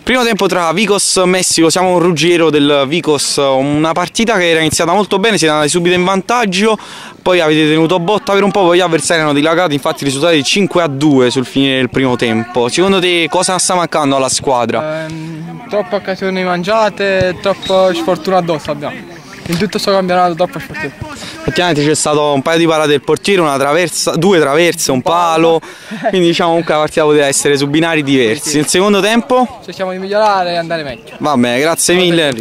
Primo tempo tra Vicos e Messico, siamo un Ruggero del Vicos, una partita che era iniziata molto bene, siete andati subito in vantaggio, poi avete tenuto botta per un po', poi gli avversari hanno dilagato, infatti risultati 5-2 sul finire del primo tempo. Secondo te cosa sta mancando alla squadra? Troppe occasioni mangiate, troppo sfortuna addosso abbiamo. In tutto questo campionato troppo sfortuna. Effettivamente c'è stato un paio di parate del portiere, una traversa, due traverse, un palo, quindi diciamo comunque la partita poteva essere su binari diversi. Nel secondo tempo? Cerchiamo di migliorare e andare meglio. Va bene, grazie mille.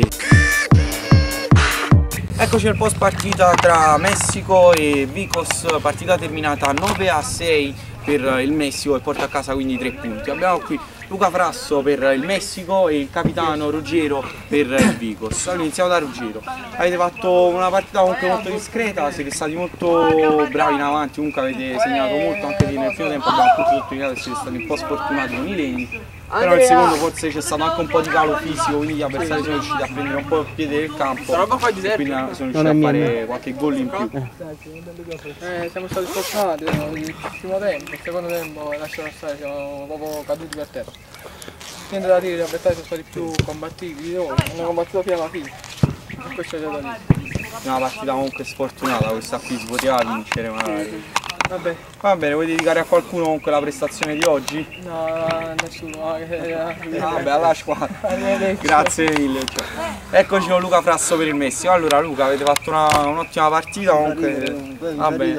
Eccoci al post partita tra Messico e Vicos, partita terminata 9-6 per il Messico e porta a casa quindi 3 punti. Abbiamo qui Luca Frasso per il Messico e il capitano Ruggero per il Vicos. Allora iniziamo da Ruggero. Avete fatto una partita comunque molto discreta, siete stati molto bravi in avanti, comunque avete segnato molto, anche nel primo tempo abbiamo appunto sottolineato che siete stati un po' sfortunati con i legni. Però nel secondo forse c'è stato anche un po' di calo fisico, quindi gli avversari sono riusciti a prendere un po' il piede del campo e quindi sono riusciti a fare qualche gol in più. Siamo stati sfortunati nel primo tempo, il secondo tempo lasciamo stare, siamo proprio caduti per terra. Niente da dire, gli avversari sono stati più combattivi di noi, hanno combattuto fino alla fine. E questo c'è da dire. Una partita comunque sfortunata, questa qui si poteva vincere magari. Vabbè. Va bene, vuoi dedicare a qualcuno comunque la prestazione di oggi? No, nessuno. Vabbè, alla squadra. Grazie mille. Cioè. Eccoci con Luca Frasso per il Messico. Allora Luca, avete fatto un'ottima partita comunque. Vabbè,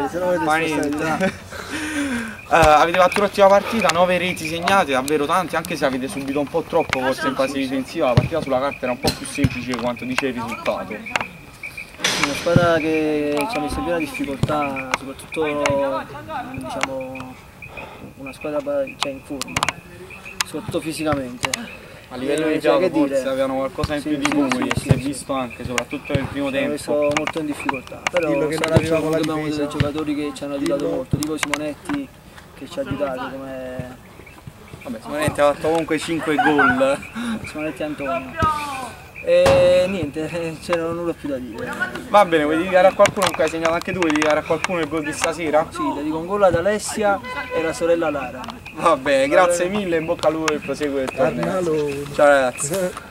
avete fatto un'ottima partita, 9 reti segnate, davvero tanti, anche se avete subito un po' troppo forse in fase difensiva, la partita sulla carta era un po' più semplice di quanto dice il risultato. Una squadra che ci ha messo in piena difficoltà, soprattutto diciamo, una squadra in forma, soprattutto fisicamente. A livello di gioco forse avevano qualcosa in più di voi, si è visto anche, soprattutto nel primo tempo. Ci ha messo molto in difficoltà, però abbiamo dei giocatori che ci hanno aiutato molto, tipo Simonetti che ci ha aiutato come... Vabbè, Simonetti ha fatto comunque 5 gol. Simonetti e Antonio. E niente, c'era nulla più da dire. Va bene, vuoi dedicare a qualcuno, che hai segnato anche tu, vuoi dedicare a qualcuno il gol di stasera? Sì, dedico un gol ad Alessia e la sorella Lara. Va bene, grazie mille, in bocca al lupo per il proseguo del torneo. Ciao ragazzi.